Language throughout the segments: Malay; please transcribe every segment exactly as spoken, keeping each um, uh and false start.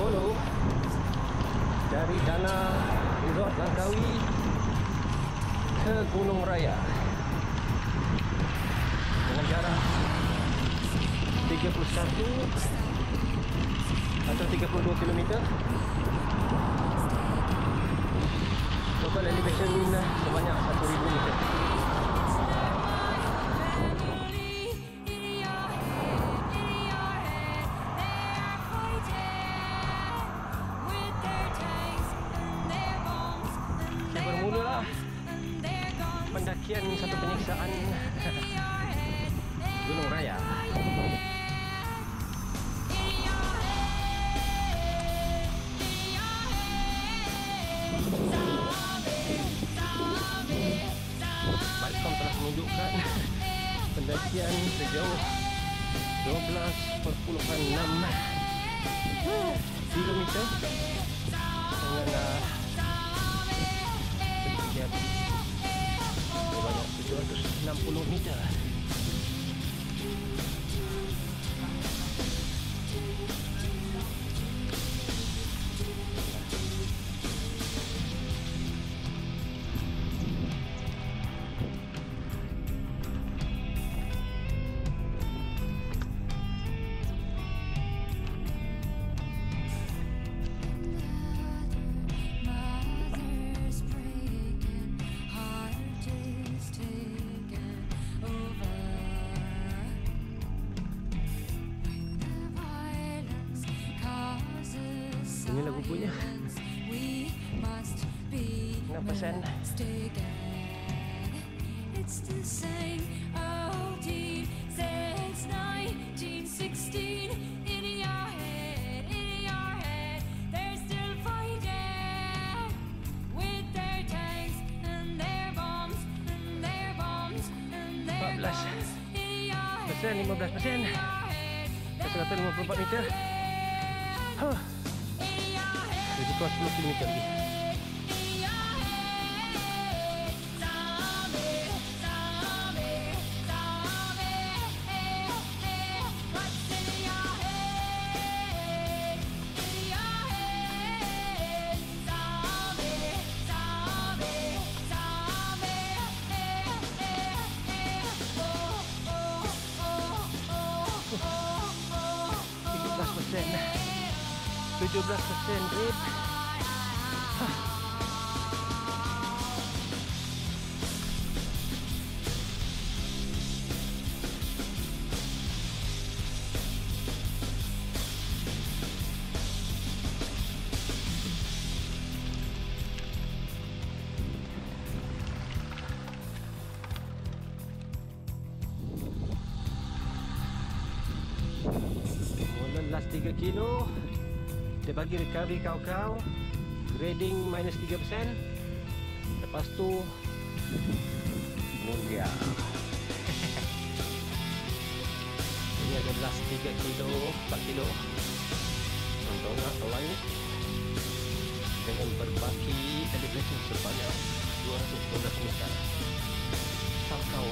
Polo dari Dana Resort Langkawi ke Gunung Raya dengan jarak tiga puluh satu atau tiga puluh dua kilometer. Total elevation sebanyak satu ribu meter. Bermulalah pendakian satu penyiksaan Gunung Raya. Balcom telah menunjukkan pendakian sejauh dua belas perpuluhan enam kilometer dengan sebanyak tujuh ratus enam puluh meter. Ini lagu punya enam persen. It's the same old deed since nineteen sixteen. In your head, in your head, they're still fighting with their tanks and their bombs and their bombs and their guns. In your head, lima belas persen, seratus lima puluh empat meter. Huh. Jadi kau sepuluh kilometer lagi. tiga belas persen, tujuh belas persen grip. Last tiga kilo kita bagi recovery kau-kau, grading minus tiga persen. Lepas tu mundia. Ini ada last tiga kilo, empat kilo untuk langit dengan berbaki elevation sebanyak dua ratus dua belas meter. Kau-kau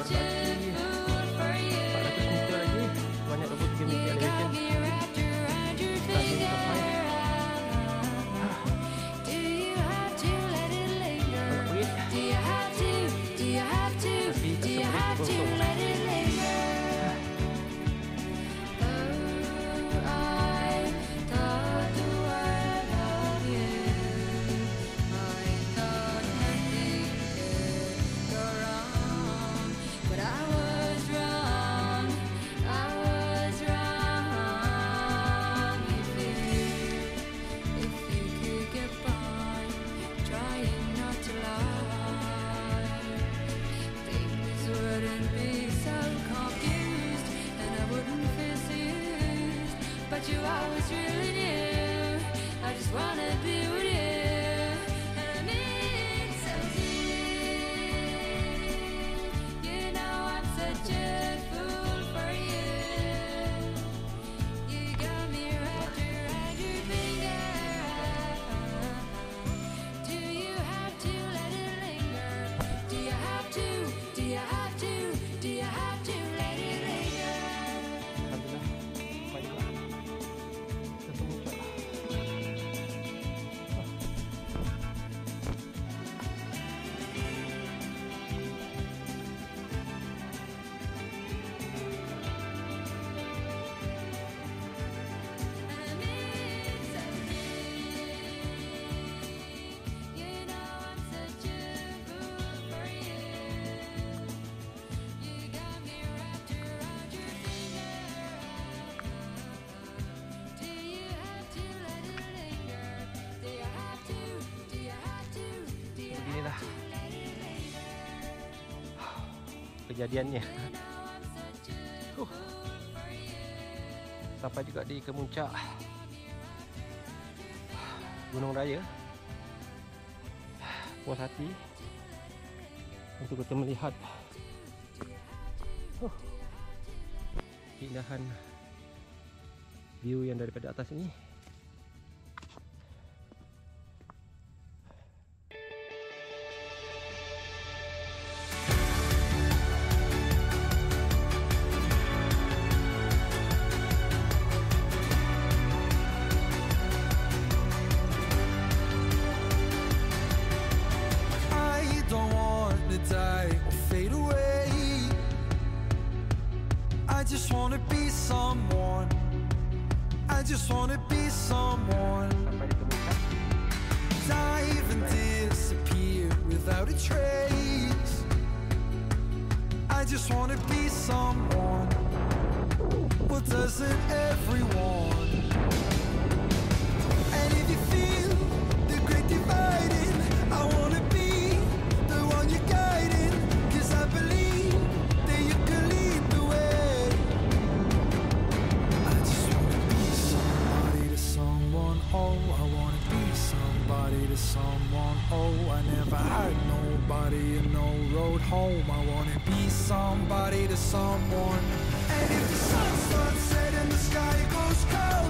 such a fool for you. empat ratus meter lagi. Banyak dua puluh tiga You minit got elevation. me wrapped around your finger. Do you have to let it linger? Do you have to? Do you have to? Do you have to let it linger? Oh, I thought the world of you. I thought nothing could go wrong, but I was wrong. I was wrong. If you, if you could get by, trying not to lie, things wouldn't be so confused, and I wouldn't feel so used. But you always really knew I just wanna be with you, and I mean so deep. You know I'm such a fool for you. You got me wrapped around your finger. Do you have to let it linger? Do you have to? Do you have to? Do you have to let it linger? Alhamdulillah. Baik juga. Kita kemuncak. I mean so deep. You know I'm such a fool for you. You got me wrapped around your finger. Do you have to let it linger? Do you have to? Do you have to? Do you have Beginilah to let it linger? kejadiannya. You know I'm such a Huh. for you. Sampai juga di kemuncak Gunung Raya. Puas hati untuk kita melihat huh, keindahan view yang daripada atas ini. I don't want to die or fade away. I just want to be someone. I just want to be someone. Sampai di kemuncak. Dive and disappear without a trace. I just want to be someone. Well, doesn't everyone? And if you feel the great dividing, I wanna be the one you're guiding. 'Cause I believe that you can lead the way. I just wanna be somebody to someone. Oh, I wanna be somebody to someone. Oh, I never had nobody and no road home. I wanna be somebody to someone. And if the sun starts setting, the sky goes cold,